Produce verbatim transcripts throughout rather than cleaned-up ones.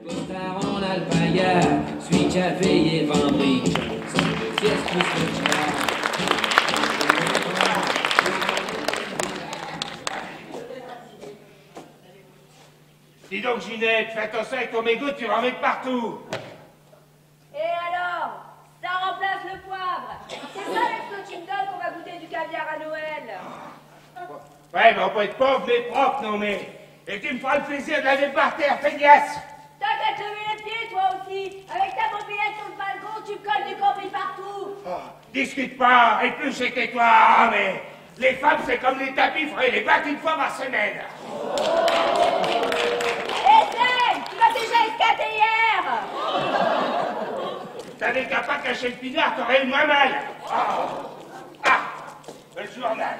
Costard en alpaillard, celui qui a payé vingt briques. C'est le pièce plus le chat. Dis donc, Ginette, fais attention avec ton mégot, tu en mets partout. Et alors, ça remplace le poivre. C'est ça avec ce que tu me donnes qu'on va goûter du caviar à Noël. Ouais, mais on peut être pauvre mais propre, non mais... Et tu me feras le plaisir de laver par terre, feignasse. T'as qu'à te lever les pieds, toi aussi. Avec ta mobilette sur le balcon, tu me colles du combien partout. Oh, discute pas, épluche et tais-toi. Ah, mais les femmes, c'est comme les tapis, faudrait les battre une fois par semaine. Essaye, tu m'as déjà escaté hier. T'avais qu'à pas cacher le pinard, t'aurais eu moins mal. Oh. Ah, le journal.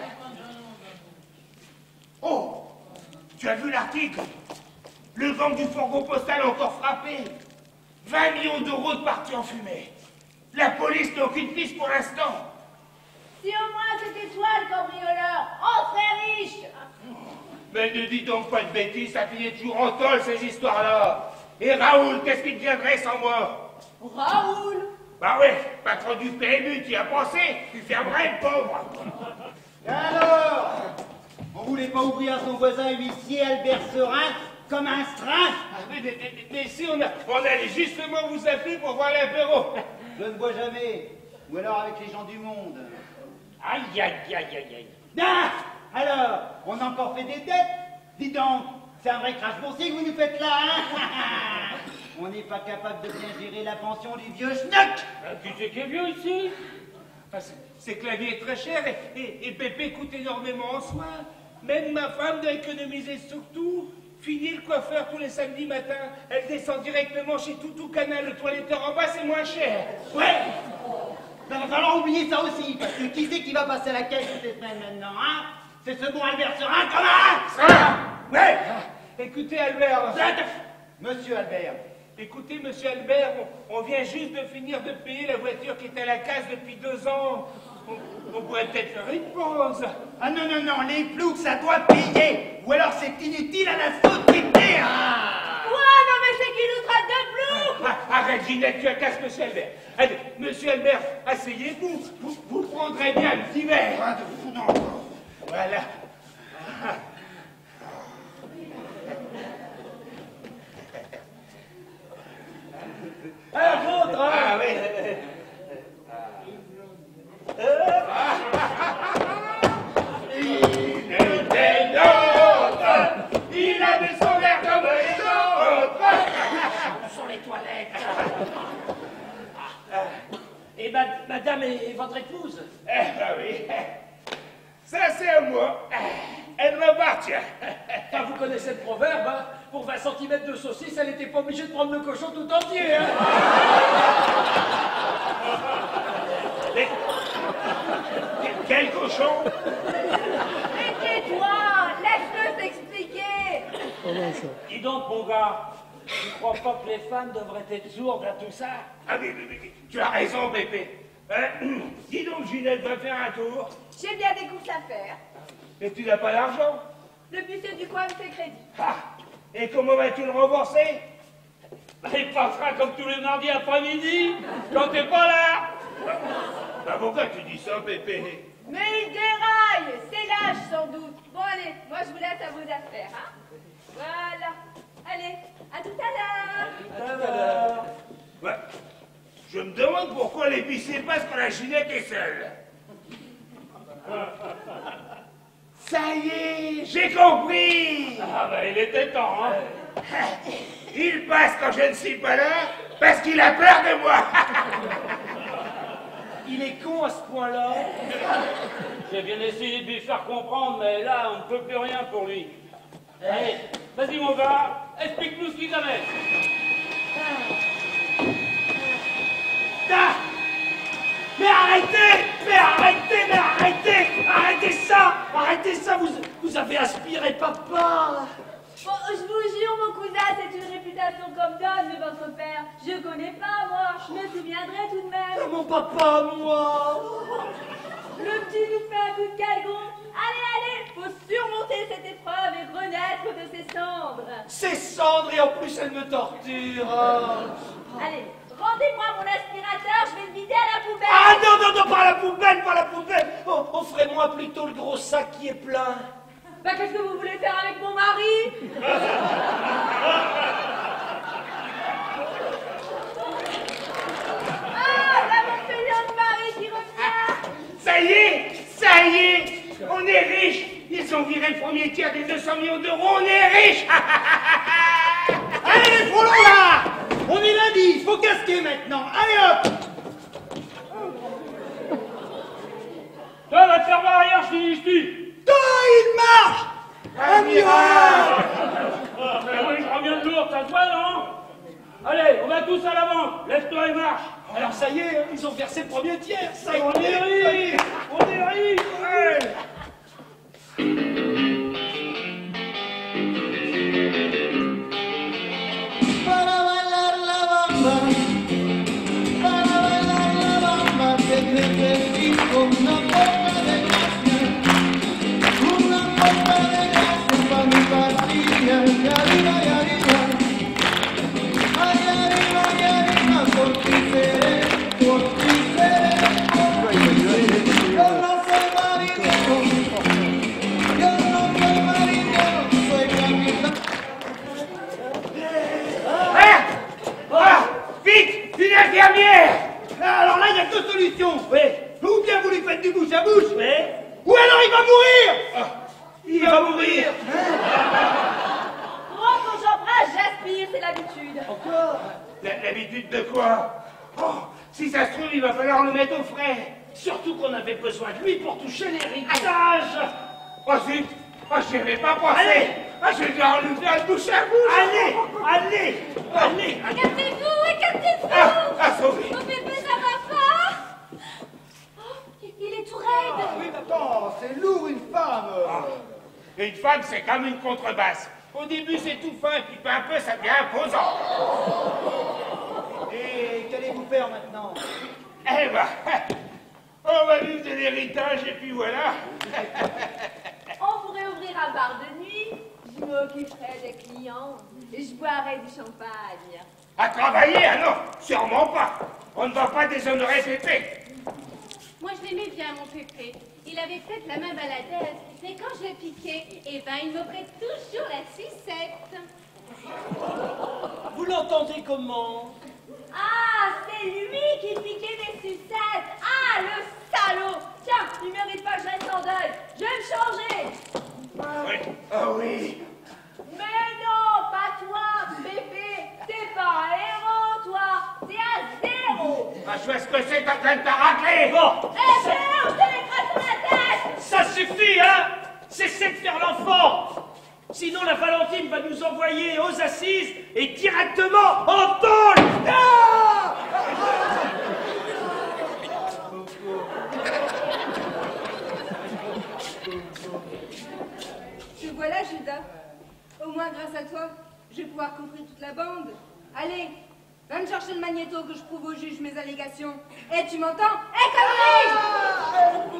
Oh, tu as vu l'article? Le gang du fourgon postal a encore frappé. vingt millions d'euros de partis en fumée. La police n'a aucune piste pour l'instant. Si au moins c'était toi le cambrioleur, on serait riche. Mais ne dis donc pas de bêtises, ça finit toujours en tôle ces histoires-là. Et Raoul, qu'est-ce qu'il deviendrait sans moi? Raoul? Bah ouais, patron du P M U, tu y as pensé? Tu fermerais le pauvre. Et alors? On voulait pas ouvrir son voisin huissier Albert Serin comme un strass? Mais, mais, mais, mais si, on, a, on allait justement vous appeler pour voir l'apéro. Je ne bois jamais. Ou alors avec les gens du monde. Aïe, aïe, aïe, aïe, aïe. Ah! Alors, on a encore fait des dettes? Dis donc, c'est un vrai crash boursier que vous nous faites là, hein? On n'est pas capable de bien gérer la pension du vieux schnock. Tu sais qui est vieux ici? Enfin, c'est que la vie est très chère et, et, et Pépé coûte énormément en soins. Même ma femme doit économiser sur tout. Fini le coiffeur tous les samedis matins. Elle descend directement chez Toutou Canal. Le toiletteur en bas, c'est moins cher. Ouais! Il va falloir oublier ça aussi, parce que qui c'est qui va passer à la caisse toutes les semaines maintenant, hein? C'est ce bon Albert Serin, comment? Ah! Ouais! Écoutez, Albert. Monsieur Albert. Écoutez, monsieur Albert, on, on vient juste de finir de payer la voiture qui est à la case depuis deux ans. On, on pourrait peut-être faire une pause. Ah non, non, non, les ploucs, ça doit payer. Ou alors c'est inutile à la société, hein? Ouais, non mais c'est qui nous traite de flou. Ah, arrête, Ginette, tu casse monsieur Albert. Allez, monsieur Albert, asseyez-vous. Vous, vous prendrez bien le petit verre. Ah, non. Voilà. Ah. Ah, votre, hein? Ah oui. Il était nôtre. Il avait son verre comme les autres. Où sont les toilettes? Et ma, madame est votre épouse? Eh ben oui. Ça c'est à moi. Elle m'appartient. Enfin, vous connaissez le proverbe, hein? Pour vingt centimètres de saucisse, elle n'était pas obligée de prendre le cochon tout entier, hein? Mais... Quel cochon? Mais tais-toi, laisse-le s'expliquer. Dis donc, mon gars, tu crois pas que les femmes devraient être sourdes à tout ça? Ah mais, mais, mais tu as raison, Pépé. Hein? Dis donc, Ginette, va faire un tour. J'ai bien des courses à faire. Mais tu n'as pas d'argent. Le bustier du coin me fait crédit. Ah. Et comment vas-tu le rembourser? Il passera comme tous les mardis après-midi, quand t'es pas là. Bah pourquoi tu dis ça, Pépé? Mais il déraille, c'est l'âge sans doute. Bon allez, moi je vous laisse à vos affaires, hein. Voilà. Allez, à tout à l'heure. À tout à l'heure. Ouais. Je me demande pourquoi l'épicier passe quand la Ginette est seule. Ça y est, j'ai compris. Ah ben, il était temps, hein. Il passe quand je ne suis pas là parce qu'il a peur de moi. Il est con à ce point-là. J'ai bien essayé de lui faire comprendre, mais là, on ne peut plus rien pour lui. Allez, vas-y mon gars, explique-nous ce qu'il amène. Ah! Mais arrêtez! Mais arrêtez! Mais arrêtez! Arrêtez ça! Arrêtez ça! Vous, vous avez aspiré papa! Bon, je vous jure, mon cousin, c'est une réputation comme donne de votre père. Je connais pas, moi. Je me souviendrai tout de même. Oh, mon papa, moi! Le petit nous fait un coup de calgon. Allez, allez, faut se surmonter cette épreuve et renaître de ses cendres. Ces cendres et en plus elle me torture. Oh. Allez, rendez-moi mon aspirateur, je vais le vider à la poubelle. Ah non, non, non, pas la poubelle, pas la poubelle. Oh, offrez-moi plutôt le gros sac qui est plein. Bah, qu'est-ce que vous voulez faire avec mon mari? Ah, là, mon feignant de mari qui revient. Ça y est, ça y est, on est riches. Ils ont viré le premier tiers des deux cents millions d'euros, on est riches. Allez les frolons là! On est lundi, il faut casquer maintenant. Allez hop! Toi, va te faire voir ailleurs, je finis ici. Toi, il marche! Un miracle! Ah, mais oui, je reviens de lourd, ça se voit, non? Allez, on va tous à l'avant. Lève-toi et marche. Alors ça y est, ils ont versé le premier tiers. Ça y est, On est riches. On est riches. Ouais. Para bailar la bamba, para bailar la bamba, que te pedí con una poca de gracia, una poca de gracia pa' mi patria, y arriba y arriba, ay arriba y arriba, por ti seré, por ti seré, por ti seré. Yo no soy marinero, yo no soy marinero, soy capitán. Ah, ah, vite, une infirmière. Alors là, il y a deux solutions. Oui, Ou bien vous lui faites du bouche à bouche, oui. ou alors il va mourir. Ah, il va mourir. Moi, quand j'embrasse, j'aspire, c'est l'habitude. Encore? La- L'habitude de quoi? Oh, si ça se trouve, il va falloir le mettre au frais. Surtout qu'on avait besoin de lui pour toucher l'héritage. Oh zut, oh, j'y avais pas pensé. Allez. Ah, je vais devoir lui faire le bouche à bouche. Allez, allez, allez. Écartez-vous, écartez-vous. Ah, ah, sauvé. Mon bébé, ça va pas? Oh, il est tout raide. Oui, mais attends, c'est lourd une femme. Une femme, c'est comme une contrebasse. Au début, c'est tout fin, puis peu à peu, ça devient imposant. Et qu'allez-vous faire maintenant? Eh ben, on va vivre de l'héritage, et puis voilà. On pourrait ouvrir un bar de nuit, je m'occuperai des clients et je boirai du champagne. À travailler, alors? Sûrement pas. On ne va pas déshonorer Pépé. Moi, je l'aimais bien, mon Pépé. Il avait peut-être la main baladaise, mais quand je le piquais, eh ben, il m'offrait toujours la sucette. Vous l'entendez comment? Ah, c'est lui qui piquait des sucettes. Ah, le salaud. Tiens, il mérite pas que je reste en deuil. Je vais me changer. Oui. Ah oui. Mais non, pas toi, bébé. T'es pas un héros, toi. T'es un zéro. Ah, je vois ce que c'est en train de t'arracler. Bon, Eh ben, on te l'écrase sur la tête. ça suffit, hein? Cessez de faire l'enfant. Sinon, la Valentine va nous envoyer aux assises et directement en tôle. Ah! Te voilà, Judas. Au moins, grâce à toi, je vais pouvoir coffrer toute la bande. Allez, va me chercher le magnéto que je prouve au juge mes allégations. Eh, tu m'entends? Eh, connerie!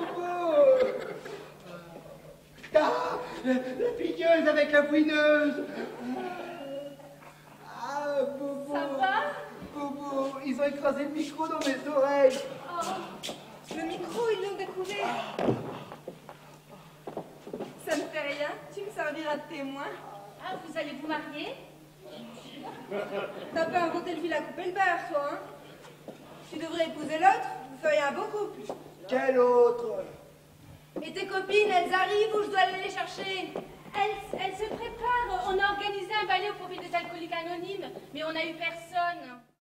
Ah, la piqueuse avec la fouineuse. Ah, Bobo. Ça va? Bobo, ils ont écrasé le micro dans mes oreilles. Oh, le micro, ils l'ont découvert. Ça ne fait rien, tu me serviras de témoin. Ah, vous allez vous marier? T'as pas inventé le fil à couper le beurre, toi, hein? Tu devrais épouser l'autre, vous feriez un beau couple. Quel autre? Et tes copines, elles arrivent ou je dois aller les chercher? Elle, elle se prépare. On a organisé un ballet au profit des alcooliques anonymes, mais on n'a eu personne.